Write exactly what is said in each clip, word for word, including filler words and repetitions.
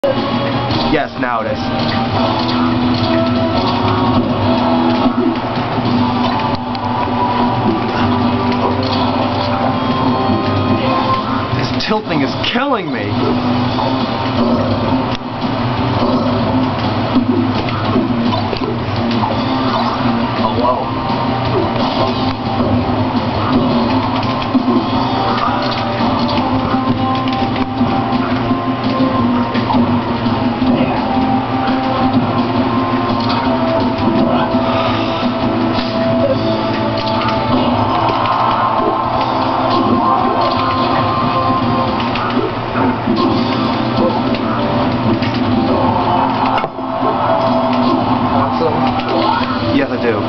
Yes, now it is. This tilting is killing me. Oh, whoa. Yes, I do.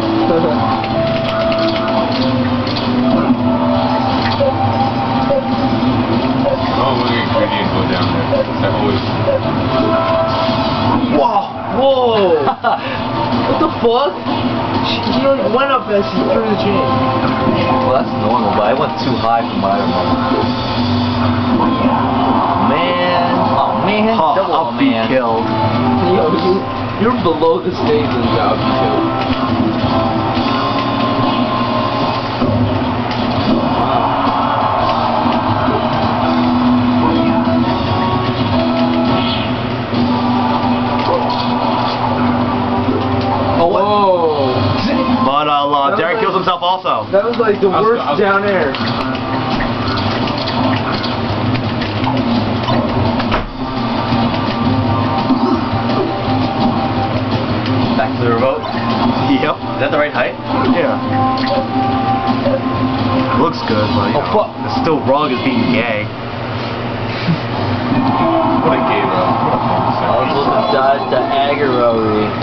Oh, look at Gradient go down there. That always... Whoa! Whoa! What the fuck? She, he like went up as she threw the chain. Well, that's normal, but I went too high for my remote. Man, oh man, Oh, double I'll oh, be man. killed. Yo, you, you're below the stage and job too. Oh, what? Whoa! But uh, uh, Derek kills himself also. That was like the I was- worst I was- down air. Back to the remote. Yep. Is that the right height? Yeah. Looks good, but you Oh, know, fuck. it's still wrong as being gay. What a gay bro. I was looking to dodge the aggro.